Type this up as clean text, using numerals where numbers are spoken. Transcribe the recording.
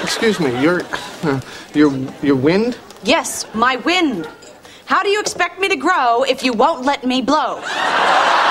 Excuse me, your wind? Yes, my wind. How do you expect me to grow if you won't let me blow?